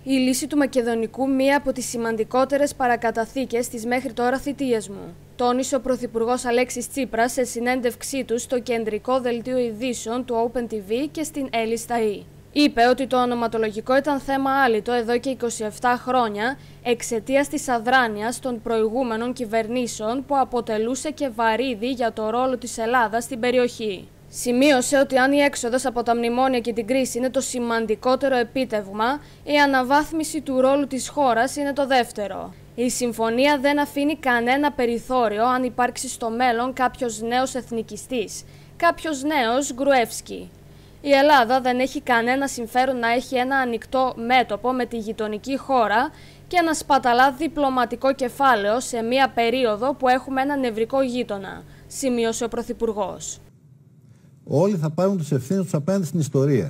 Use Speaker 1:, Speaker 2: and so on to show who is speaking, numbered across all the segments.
Speaker 1: Η λύση του Μακεδονικού μία από τις σημαντικότερες παρακαταθήκες της μέχρι τώρα θητείας μου, τόνισε ο Πρωθυπουργός Αλέξης Τσίπρας σε συνέντευξή του στο κεντρικό δελτίο ειδήσεων του Open TV και στην Ελισταΐ. Είπε ότι το ονοματολογικό ήταν θέμα άλυτο εδώ και 27 χρόνια εξαιτίας της αδράνειας των προηγούμενων κυβερνήσεων που αποτελούσε και βαρύδι για το ρόλο της Ελλάδας στην περιοχή. Σημείωσε ότι αν η έξοδος από τα μνημόνια και την κρίση είναι το σημαντικότερο επίτευγμα, η αναβάθμιση του ρόλου της χώρας είναι το δεύτερο. Η συμφωνία δεν αφήνει κανένα περιθώριο αν υπάρξει στο μέλλον κάποιος νέος εθνικιστής, κάποιος νέος Γκρουεύσκι. Η Ελλάδα δεν έχει κανένα συμφέρον να έχει ένα ανοιχτό μέτωπο με τη γειτονική χώρα και ένα σπαταλά διπλωματικό κεφάλαιο σε μια περίοδο που έχουμε ένα νευρικό γείτονα, σημείωσε ο Πρωθυπουργός.
Speaker 2: Όλοι θα πάρουν τις ευθύνες τους απέναντι στην ιστορία.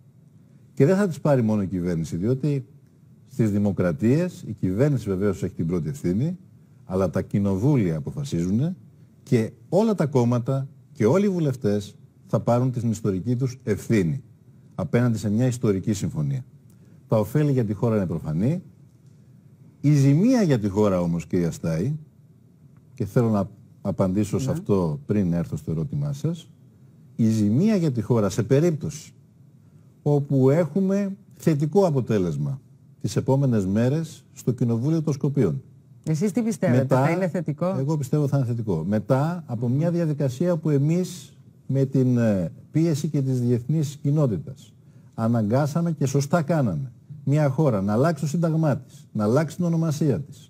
Speaker 2: Και δεν θα τις πάρει μόνο η κυβέρνηση, διότι στις δημοκρατίες η κυβέρνηση βεβαίως έχει την πρώτη ευθύνη, αλλά τα κοινοβούλια αποφασίζουν και όλα τα κόμματα και όλοι οι βουλευτές θα πάρουν την ιστορική τους ευθύνη απέναντι σε μια ιστορική συμφωνία. Τα ωφέλη για τη χώρα είναι προφανή. Η ζημία για τη χώρα όμως, κυρία Στάη, και θέλω να απαντήσω σε αυτό πριν έρθω στο ερώτημά σας, η ζημία για τη χώρα σε περίπτωση όπου έχουμε θετικό αποτέλεσμα τις επόμενες μέρες στο Κοινοβούλιο των Σκοπίων.
Speaker 3: Εσείς τι πιστεύετε, θα είναι θετικό?
Speaker 2: Εγώ πιστεύω θα είναι θετικό. Μετά από μια διαδικασία που εμείς με την πίεση και της διεθνής κοινότητας αναγκάσαμε και σωστά κάναμε μια χώρα να αλλάξει το σύνταγμά της, να αλλάξει την ονομασία της.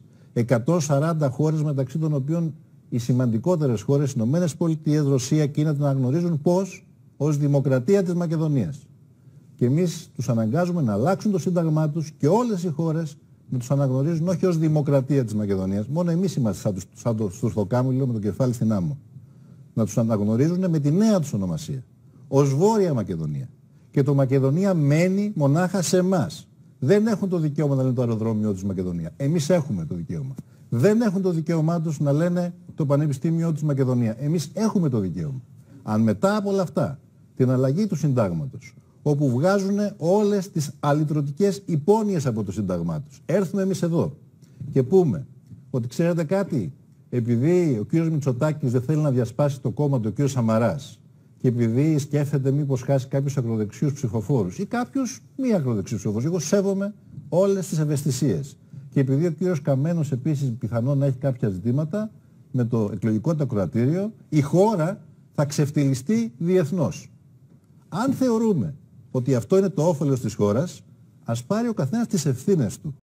Speaker 2: 140 χώρες, μεταξύ των οποίων οι σημαντικότερες χώρες, Ηνωμένες Πολιτείες, Ρωσία, Κίνα, την αναγνωρίζουν πώς? Ως δημοκρατία της Μακεδονίας. Και εμείς τους αναγκάζουμε να αλλάξουν το σύνταγμά τους και όλες οι χώρες να τους αναγνωρίζουν όχι ως δημοκρατία της Μακεδονίας. Μόνο εμείς είμαστε σαν το Στουρθοκάμιλο με το κεφάλι στην άμμο. Να τους αναγνωρίζουν με τη νέα τους ονομασία. Ως Βόρεια Μακεδονία. Και το Μακεδονία μένει μονάχα σε εμάς. Δεν έχουν το δικαίωμα να λένε το αεροδρόμιο τους Μακεδονία. Εμείς έχουμε το δικαίωμα. Δεν έχουν το δικαίωμά τους να λένε το Πανεπιστήμιο της Μακεδονία. Εμείς έχουμε το δικαίωμα. Αν μετά από όλα αυτά, την αλλαγή του συντάγματος, όπου βγάζουν όλες τις αλυτρωτικές υπόνοιες από το σύνταγμά τους, έρθουμε εμείς εδώ και πούμε ότι ξέρετε κάτι, επειδή ο κύριος Μητσοτάκης δεν θέλει να διασπάσει το κόμμα του, ο κύριος Σαμαράς, και επειδή σκέφτεται μήπως χάσει κάποιους ακροδεξιούς ψηφοφόρους ή κάποιους μη ακροδεξιούς ψηφοφόρους, εγώ σέβομαι όλες τις ευαισθησίες. Και επειδή ο κύριος Καμένος επίσης πιθανόν να έχει κάποια ζητήματα με το εκλογικό του ακροατήριο, η χώρα θα ξεφτυλιστεί διεθνώς. Αν θεωρούμε ότι αυτό είναι το όφελος της χώρας, ας πάρει ο καθένας τις ευθύνες του.